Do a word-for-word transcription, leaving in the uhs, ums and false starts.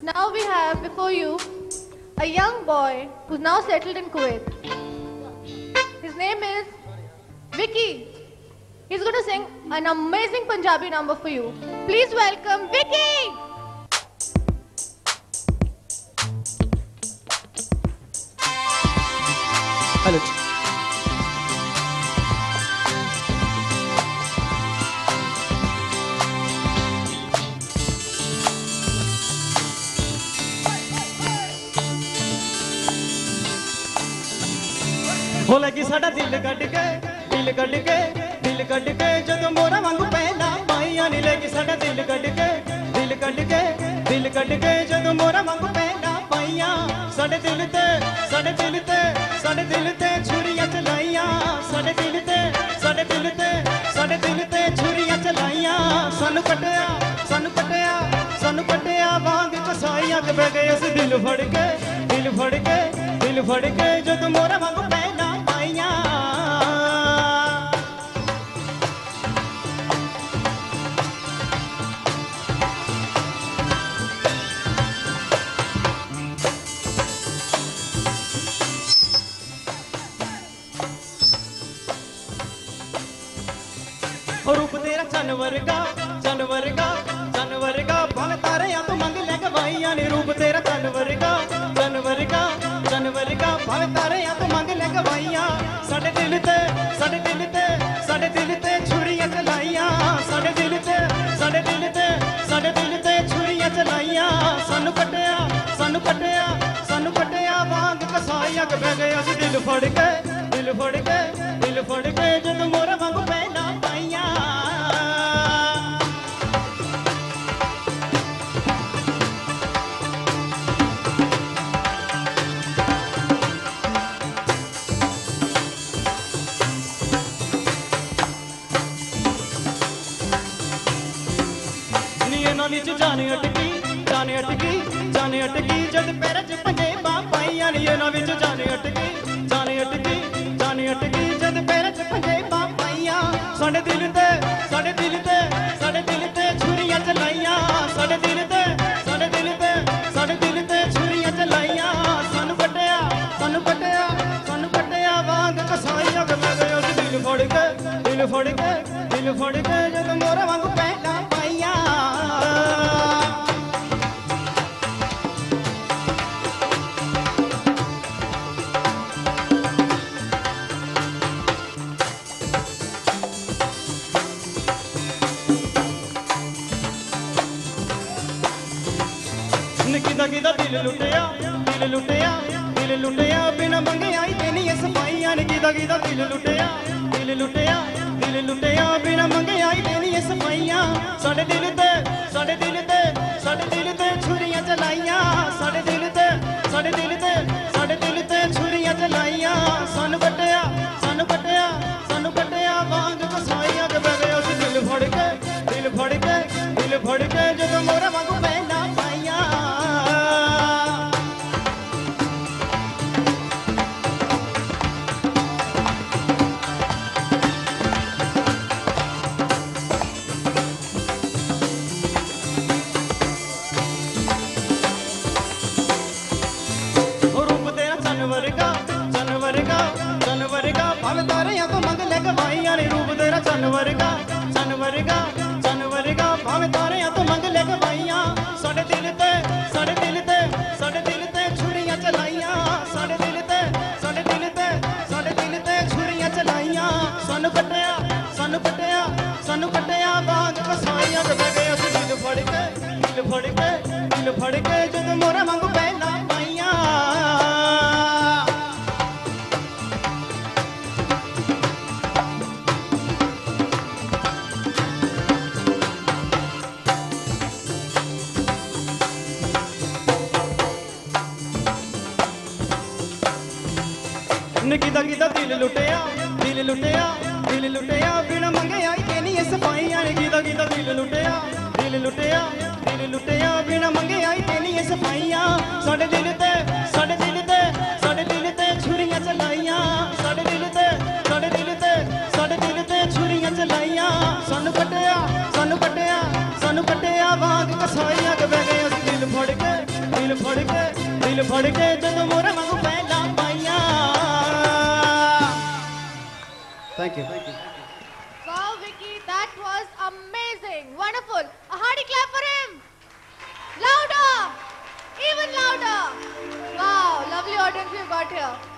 Now we have before you a young boy who's now settled in Kuwait. His name is Vicky. He's going to sing an amazing Punjabi number for you. Please welcome Vicky! Hello. हो लगी साडा दिल cut के दिल cut के दिल cut के जदों मोरा वांगू पहला पाइयां नी लगी साडा दिल कट के दिल कट के दिल कट के जदों मोरा वांगू पहला पाइयां साडे दिल ते साडे दिल ते साडे दिल ते छुरियां चलाइयां साडे दिल ते साडे दिल ते साडे दिल ते छुरियां चलाइयां सानू कटया सानू कटया सानू कटया वांग कसाइयां ते बह गए अस दिल फड़ के दिल फड़ के दिल फड़ के जदों मोरा वांगू पहला रूप तेरा चन वर्गा चन वर्गा चन वर्गा भल तारे या तो मंग ले गवाइयां नी रूप तेरा चन वर्गा चन वर्गा चन वर्गा भल तारे या तो मंग ले गवाइयां साडे दिल ते साडे दिल ते साडे दिल ते छुरियां चलाइयां साडे दिल ते साडे दिल ते साडे दिल ते छुरियां चलाइयां सानू कटया सानू कटया सानू कटया वांग कसाइयां के बह गए अस दिल फड़ के दिल फड़ के दिल फड़ के जद मोरा वांग पहला पाइयां विच जाने अटकी जाने अटकी जाने अटकी जद पैर च पंजेबां पाइयां नी ना विच जाने अटकी जाने अटकी जाने अटकी जद पैर च पंजेबां पाइयां साडे दिल ते साडे दिल ते साडे दिल ते छुरियां चलाइयां साडे दिल ते साडे दिल ते साडे दिल ते छुरियां चलाइयां सानू कटया सानू कटया सानू कटया वांग कसाइयां के मैं गया उस दिल फड़ के दिल फड़ के दिल फड़ के जद मोरा वांग पहला पाइयां किदा किदा दिल लुटिया दिल लुटिया दिल लुटिया बिना मंगे आई तेनी सफाइयां ने किदा किदा दिल लुटिया दिल लुटिया दिल लुटिया बिना मंगे आई तेनी सफाइयां साडे दिल ते साडे दिल ते साडे दिल ते छुरियां चलाइयां साडे दिल ते साडे दिल ते साडे दिल ते छुरियां चलाइयां सानू कटया सानू कटया सानू कटया वांग कसाइयां के बह गए उस दिल फड़ के दिल फड़ के दिल फड़ के जदों मोरा वांग पहला पाइयां चन वर्गा चन वर्गा चन वर्गा भावे तारे तो मंग ले गवाइयां साडे दिल ते साडे दिल ते साडे दिल ते छुरियां चलाइयां साडे दिल ते साडे दिल ते साडे दिल ते छुरियां चलाइयां सानू कटया सानू कटया सानू कटया वांग कसाइयां के बह गए अस दिल फड़ के दिल फड़ के दिल फड़ के जद मोरा वांग पहला पाइयां किदा किदा दिल लुटिया दिल लुटिया दिल लुटिया बिना मंगे आई तेनी सफाइयां ने किदा किदा दिल लुटिया दिल लुटिया दिल लुटिया बिना मंगे आई तेनी सफाइयां साडे दिल ते साडे दिल ते साडे दिल ते छुरियां चलाइयां साडे दिल ते साडे दिल ते साडे दिल ते छुरियां चलाइयां सानू कटया सानू कटया सानू कटया वांग कसाइयां के बह गए अस दिल फड़ के दिल फड़ के दिल फड़ के जदों मोरा वांगू पहला पाइया। Thank you. Wow, Vicky, that was amazing, wonderful. A hearty clap for him. Louder, even louder. Wow, lovely audience we've got here.